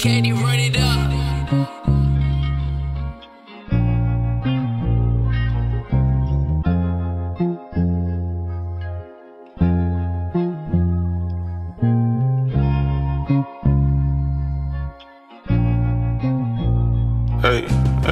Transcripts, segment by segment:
Can you run it up? Hey,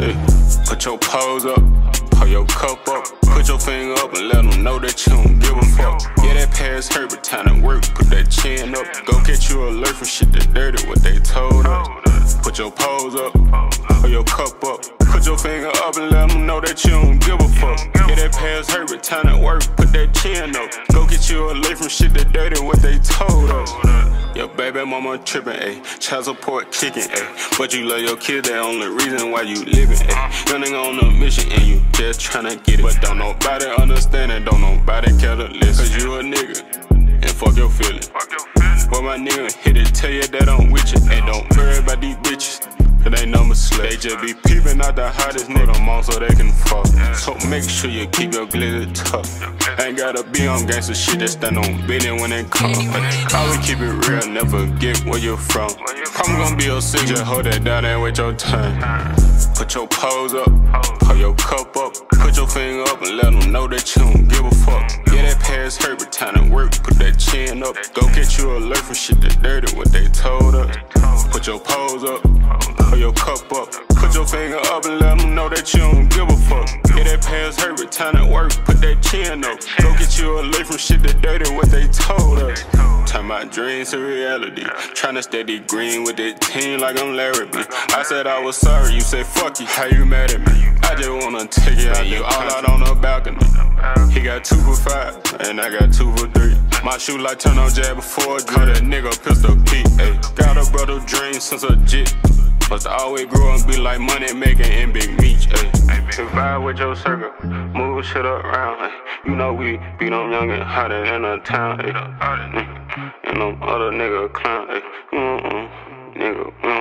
put your pose up, pull your cup up, put your finger up and let them know that you don't give a fuck. Yeah, that past hurt, but time to work, put that chin up. Go get you a alert from shit that dirty, what they told us. Put your pose up, pull your cup up, put your finger up and let them know that you don't give a fuck. Yeah, that past hurt, but time to work, put that chin up. Go get you a alert from shit that dirty, what they told us. Your baby mama trippin', ayy, child support kickin', ayy, but you love your kids, the only reason why you livin', ayy. Young nigga on a mission and you just tryna get it, but don't nobody understand it, don't nobody care to listen. Cause you a nigga, and fuck your feelings. But my nigga hit it, tell you that I'm with you, and don't worry about these bitches, cause they number slip. They just be peeping out the hottest nigga I'm on so they can fuck. So make sure you keep your glitter tough. Ain't gotta be on gangsta shit that stand on business when it come. Always keep it real, never get where you're from. I'm gonna be a sick, just hold that down and wait your turn. Put your pose up, pull your cup up, put your finger up and let them know that you don't give a fuck. Yeah, that past hurt, but time to work, put that chin up. Go get you a alert from shit that dirty, what they told us. Put your pose up, pull your cup up, put your finger up and let them know that you don't give a fuck. Yeah, that past hurt, but time to work, put that chin up. Go get you a alert from shit that dirty, what they told us. Turn my dreams to reality, tryna steady green with that team like I'm Larry B. I said I was sorry, you said fuck you, how you mad at me? I just wanna take it out, you all out on the balcony. He got 2 for 5, and I got 2 for 3. My shoe light turn on jab before a call that nigga pistol Pete, ayy. Got a brother dream since a jit, must always grow and be like money making and big meat, ayy. Vibe with your circle, move shit around, ayy. You know we beat on young and hotter in the town, ayy. And them other nigga clown, ayy. Nigga,